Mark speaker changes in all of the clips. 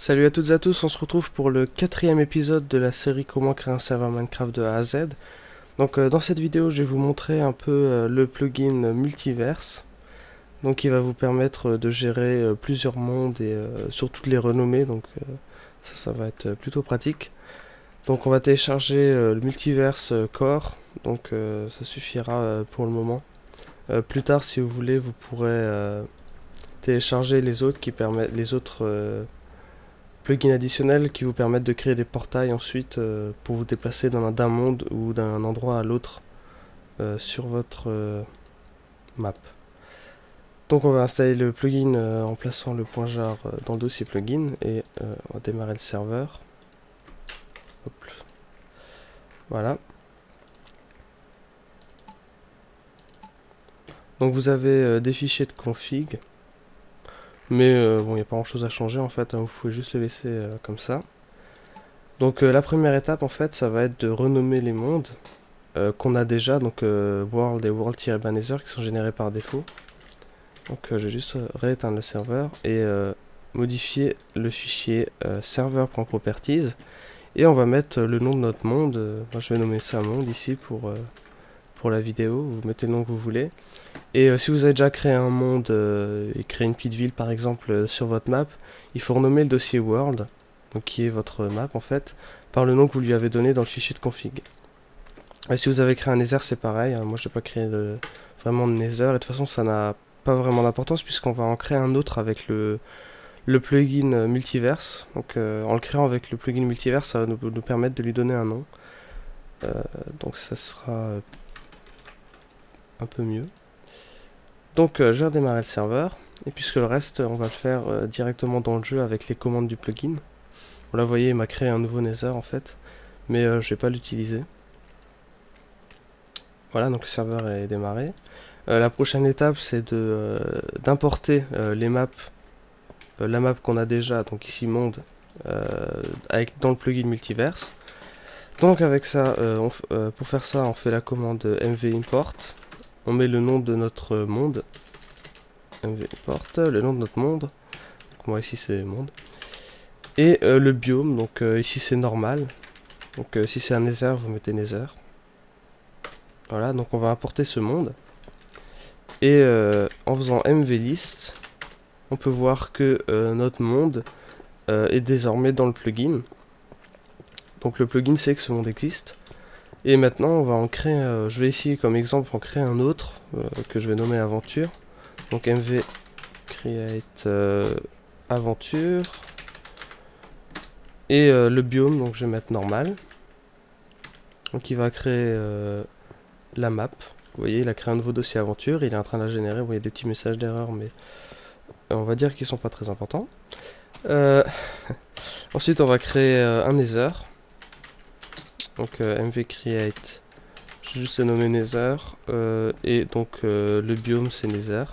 Speaker 1: Salut à toutes et à tous, on se retrouve pour le 4e épisode de la série Comment créer un serveur Minecraft de A à Z. Donc dans cette vidéo je vais vous montrer un peu le plugin Multiverse. Donc il va vous permettre de gérer plusieurs mondes et surtout de les renommer, donc ça va être plutôt pratique. Donc on va télécharger le Multiverse Core, donc ça suffira pour le moment. Plus tard si vous voulez vous pourrez télécharger les autres qui permettent plugins additionnels qui vous permettent de créer des portails ensuite pour vous déplacer d'un monde ou d'un endroit à l'autre sur votre map. Donc on va installer le plugin en plaçant le point jar dans le dossier plugin et on va démarrer le serveur. Hop. Voilà. Donc vous avez des fichiers de config. Mais bon, il n'y a pas grand chose à changer en fait, hein, vous pouvez juste le laisser comme ça. Donc la première étape en fait, ça va être de renommer les mondes qu'on a déjà, donc World et World-Nether qui sont générés par défaut. Donc je vais juste rééteindre le serveur et modifier le fichier server.properties. Et on va mettre le nom de notre monde, moi je vais nommer ça monde ici pour la vidéo, vous mettez le nom que vous voulez. Et si vous avez déjà créé un monde et créé une petite ville par exemple sur votre map, il faut renommer le dossier world, donc qui est votre map en fait, par le nom que vous lui avez donné dans le fichier de config. Et si vous avez créé un nether c'est pareil, hein, moi je n'ai pas créé vraiment de nether, et de toute façon ça n'a pas vraiment d'importance puisqu'on va en créer un autre avec le plugin multiverse. Donc en le créant avec le plugin multiverse, ça va nous permettre de lui donner un nom. Donc ça sera un peu mieux. Donc je vais redémarrer le serveur, et puisque le reste on va le faire directement dans le jeu avec les commandes du plugin. Bon, là vous voyez il m'a créé un nouveau nether en fait, mais je vais pas l'utiliser. Voilà, donc le serveur est démarré. La prochaine étape c'est d'importer les maps, la map qu'on a déjà, donc ici monde, dans le plugin multiverse. Donc avec ça, pour faire ça on fait la commande mv import. On met le nom de notre monde. MV import, le nom de notre monde. Donc moi ici c'est monde. Et le biome, donc ici c'est normal. Donc si c'est un nether, vous mettez nether. Voilà, donc on va importer ce monde. Et en faisant mv list, on peut voir que notre monde est désormais dans le plugin. Donc le plugin sait que ce monde existe. Et maintenant on va en créer, je vais ici comme exemple en créer un autre que je vais nommer aventure. Donc mv create aventure. Et le biome, donc je vais mettre normal. Donc il va créer la map. Vous voyez, il a créé un nouveau dossier aventure, il est en train de la générer. Vous voyez des petits messages d'erreur, mais on va dire qu'ils sont pas très importants. Ensuite on va créer un nether. Donc mv create, je vais juste le nommer nether, et donc le biome c'est nether.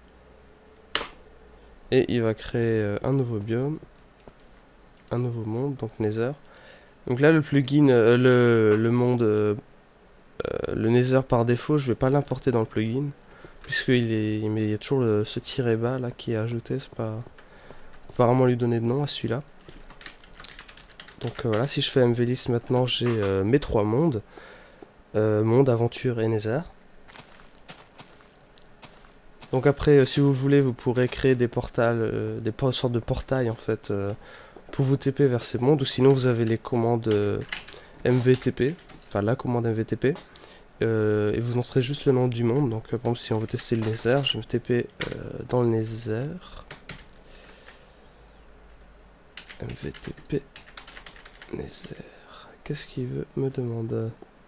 Speaker 1: Et il va créer un nouveau biome, un nouveau monde, donc nether. Donc là le plugin, le monde, le nether par défaut, je vais pas l'importer dans le plugin, puisqu'il il y a toujours ce tiret bas là qui est ajouté, c'est pas apparemment lui donner de nom à celui-là. Donc voilà, si je fais mvlist maintenant, j'ai mes trois mondes, monde, aventure et nether. Donc après, si vous voulez, vous pourrez créer des portails, des sortes de portails en fait, pour vous TP vers ces mondes, ou sinon vous avez les commandes mvtp, enfin la commande mvtp, et vous entrez juste le nom du monde. Donc par exemple si on veut tester le nether, je vais me TP dans le nether, mvtp nether, qu'est-ce qu'il veut me demander?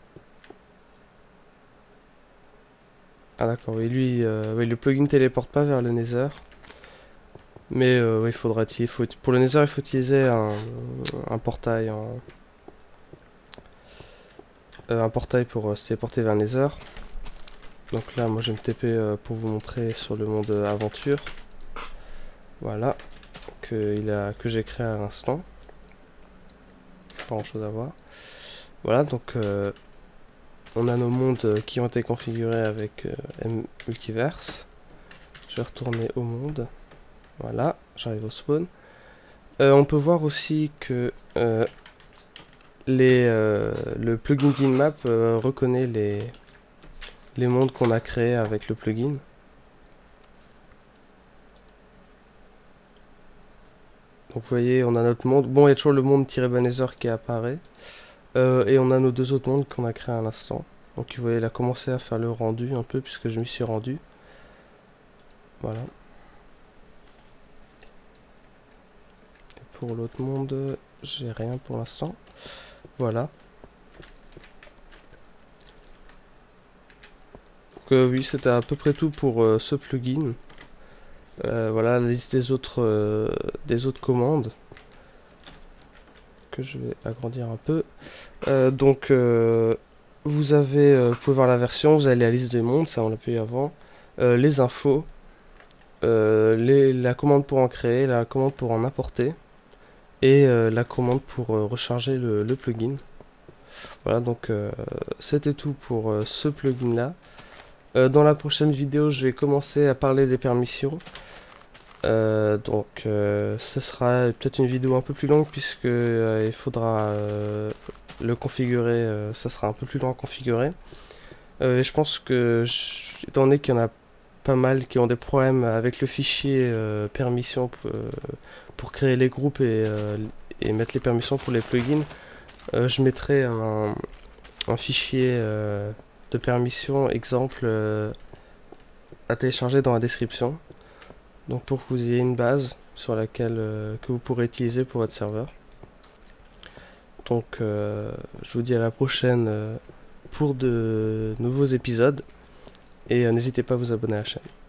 Speaker 1: Ah d'accord, oui, lui, oui, le plugin téléporte pas vers le nether. Mais oui, pour le nether, il faut utiliser un portail un portail pour se téléporter vers le nether. Donc là, moi je vais me TP pour vous montrer sur le monde aventure. Voilà, que j'ai créé à l'instant. Pas grand chose à voir. Voilà, donc on a nos mondes qui ont été configurés avec Multiverse. Je vais retourner au monde. Voilà, j'arrive au spawn. On peut voir aussi que le plugin d'InMap reconnaît les mondes qu'on a créés avec le plugin. Donc vous voyez, on a notre monde. Bon, il y a toujours le monde-Banner qui apparaît. Et on a nos deux autres mondes qu'on a créés à l'instant. Donc vous voyez, il a commencé à faire le rendu un peu puisque je m'y suis rendu. Voilà. Et pour l'autre monde, j'ai rien pour l'instant. Voilà. Donc oui, c'était à peu près tout pour ce plugin. Voilà la liste des autres commandes que je vais agrandir un peu. Donc vous pouvez voir la version, vous avez la liste des mondes, ça on l'a pu avant, les infos, la commande pour en créer, la commande pour en importer et la commande pour recharger le plugin. Voilà, donc c'était tout pour ce plugin là. Dans la prochaine vidéo, je vais commencer à parler des permissions. Ce sera peut-être une vidéo un peu plus longue puisque il faudra le configurer, ça sera un peu plus long à configurer. Et je pense que, étant donné qu'il y en a pas mal qui ont des problèmes avec le fichier permission pour créer les groupes et mettre les permissions pour les plugins, je mettrai un fichier de permission exemple à télécharger dans la description. Donc pour que vous ayez une base sur laquelle que vous pourrez utiliser pour votre serveur. Donc je vous dis à la prochaine pour de nouveaux épisodes et n'hésitez pas à vous abonner à la chaîne.